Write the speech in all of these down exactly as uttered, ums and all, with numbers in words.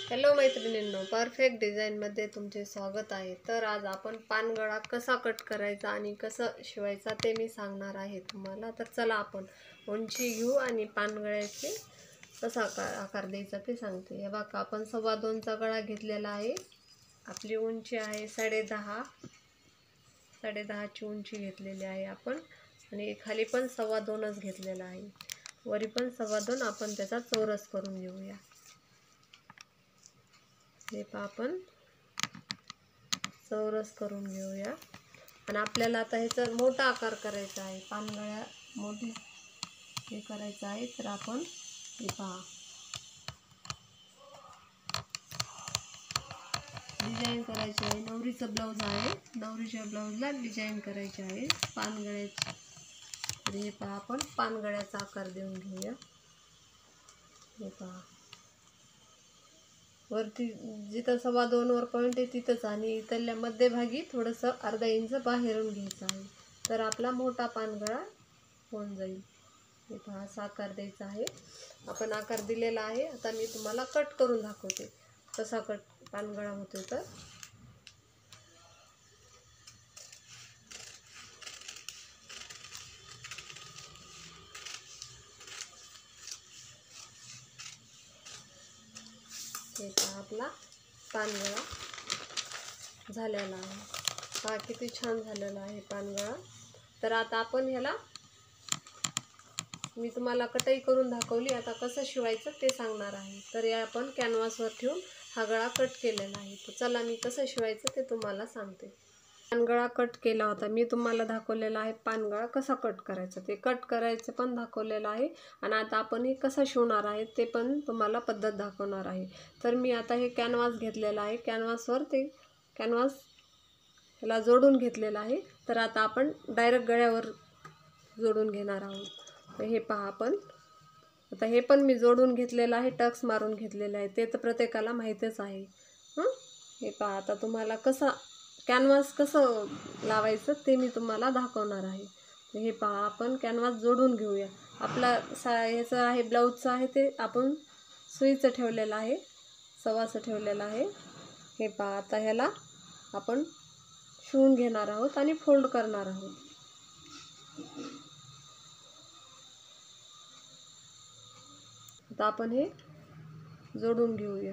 Hello मैत्रिणींनो, perfect डिझाईनमध्ये तुमचे स्वागत आहे। तर आज आपण पानगळा कसा कट करायचा आणि कसं शिवायचा ते मी सांगणार आहे तुम्हाला। तर चला आपण उंची घेऊ आणि पानगळ्याचे कसा आकार आकार द्यायचा ते सांगते। हे बघा, आपण सव्वा दोनचा गळा घेतलेला आहे। आपली उंची आहे साडे दहा साडे दहाची उंची घेतलेली आहे आपण, आणि खाली पण सव्वा दोनच घेतलेला आहे, वरी पण सव्वा दोन। आपण त्याचा चौरस करून घेऊया। हे पहा, आपण चौरस करून घेऊया। आणि आपल्याला आता ह्याचा मोठा आकार करायचा आहे, पानगळ्या मोठी हे करायचं आहे। तर आपण हे पहा, डिझाईन करायची आहे। नवरीचा ब्लाऊज आहे, नवरीच्या ब्लाऊजला डिझाईन करायची आहे पानगळ्याची। तर हे पहा, आपण पानगळ्याचा आकार देऊन घेऊया। हे पहा, वरती जिथं सव्वा दोन वर पॉईंट आहे तिथंच, आणि इथल्या मध्यभागी थोडंसं अर्धा इंच बाहेरून घ्यायचं आहे। तर आपला मोठा पानगळा होऊन जाईल। हे पहा, असा आकार द्यायचा आहे। आपण आकार दिलेला आहे। आता मी तुम्हाला कट करून दाखवते कसा कट पानगळा होतो। तर हे पहा, आपला पानगळा झालेला आहे। पहा किती छान झालेला आहे पानगळा। तर आता आपण ह्याला, मी तुम्हाला कटाई करून दाखवली, आता कसं शिवायचं ते सांगणार आहे। तर या आपण कॅनव्हासवर ठेवून हा गळा कट केलेला आहे। तर चला मी कसं शिवायचं ते तुम्हाला सांगते। पानगळा कट केला होता, मी तुम्हाला दाखवलेला आहे पानगळा कसा कट करायचा, ते कट करायचं पण दाखवलेलं आहे। आणि आता आपण हे कसं शिवणार आहे ते पण तुम्हाला पद्धत दाखवणार आहे। तर मी आता हे कॅनव्हास घेतलेला आहे, कॅनव्हासवर ते कॅनव्हास ह्याला जोडून घेतलेला आहे। तर आता आपण डायरेक्ट गळ्यावर जोडून घेणार आहोत। तर हे पहा, आपण आता हे पण मी जोडून घेतलेलं आहे, टक्स मारून घेतलेलं आहे, ते तर प्रत्येकाला माहीतच आहे। हं हे पहा, आता तुम्हाला कसं कॅनव्हास कसं लावायचं ते मी तुम्हाला दाखवणार आहे। तर हे पहा, आपण कॅनव्हास जोडून घेऊया। आपला सा ह्याचं आहे, ब्लाऊजचं आहे, ते आपण सुईचं ठेवलेलं आहे, सव्वाचं ठेवलेलं आहे। हे पहा, आता ह्याला आपण शिवून घेणार आहोत आणि फोल्ड करणार आहोत। आता आपण हे जोडून घेऊया।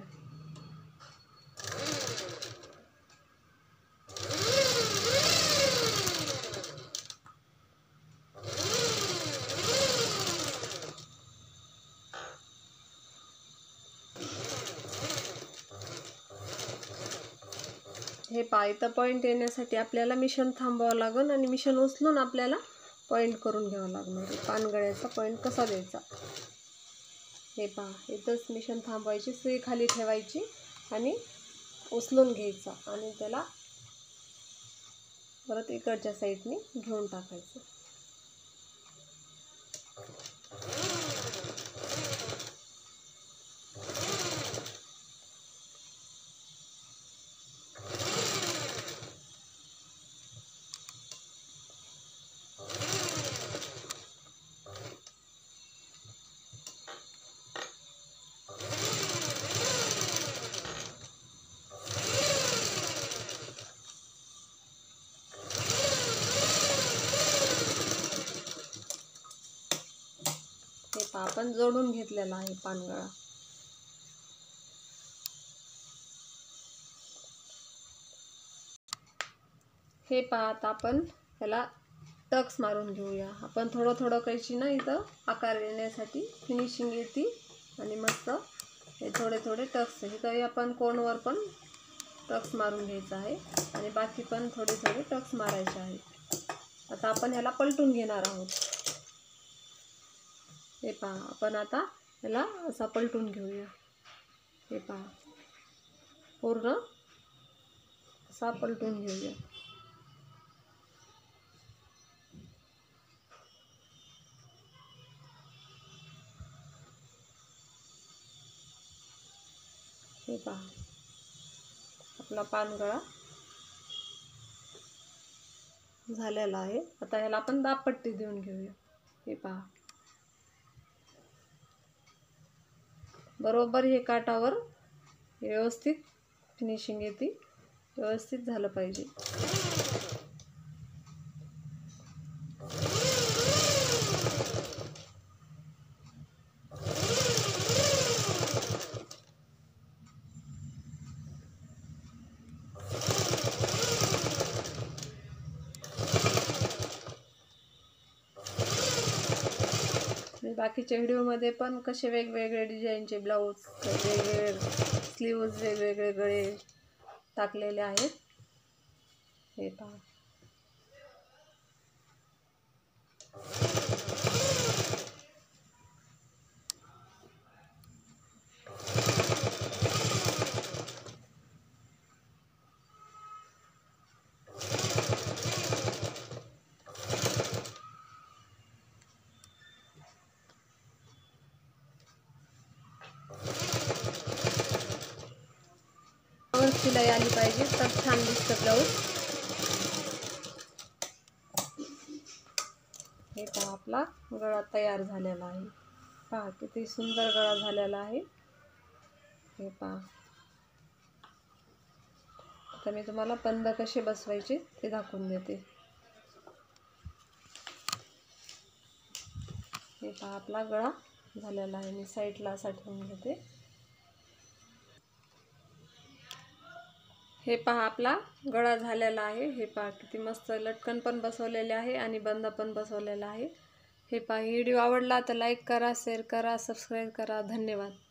हे पहा, इथं पॉईंट येण्यासाठी आपल्याला मिशन थांबवावं लागेल, आणि मिशन उचलून आपल्याला पॉईंट करून घ्यावं लागणार आहे। पानगळ्याचा पॉईंट कसा द्यायचा, हे पहा, इथंच मिशन थांबवायची, सुई खाली ठेवायची आणि उचलून घ्यायचा, आणि त्याला परत इकडच्या साईडने घेऊन टाकायचं। हे पहा, आपण जोडून घेतलेला आहे पानगळा। हे पहा, आता आपण ह्याला टक्स मारून घेऊया। आपण थोडं थोडं कैची ना, इथं आकार येण्यासाठी फिनिशिंग येते, आणि मस्त हे थोडे थोडे टक्स इथं आपण कोणवर पण टक्स मारून घ्यायचा आहे, आणि बाकी पण थोडे थोडे टक्स मारायचे आहेत। आता आपण ह्याला पलटून घेणार आहोत। हे पहा, आपण आता ह्याला असा पलटून घेऊया। हे पहा, पूर्ण असा पलटून घेऊया। हे पहा, आपला पानगळा झालेला आहे। आता ह्याला आपण दाबपट्टी देऊन घेऊया। हे पहा, बरोबर हे काठावर व्यवस्थित फिनिशिंग येते, व्यवस्थित झालं पाहिजे. बाकीच्या व्हिडिओमध्ये पण कसे वेगवेगळे डिझाईनचे ब्लाऊज, वेगवेगळे स्लीव्ज, वेगवेगळे गळे टाकलेले आहेत. हे पहा. शिलाई आली पाहिजे तर छान दिसतं ब्लाऊज. हे पहा, आपला गळा तयार झालेला आहे. पहा किती सुंदर गळा झालेला आहे. हे पहा. आता मी तुम्हाला बंद कसे बसवायचे ते दाखवून देते. हे पहा, आपला गळा झालेला आहे. मी साईडला असा ठेवून घेते. हे पहा, आपला गळा झालेला आहे. हे पहा किती मस्त लटकन पण बसवलेले आहे आणि बंद पण बसवलेला आहे. हे पहा, व्हिडिओ आवडला तर लाईक करा, शेअर करा, सबस्क्राईब करा. धन्यवाद.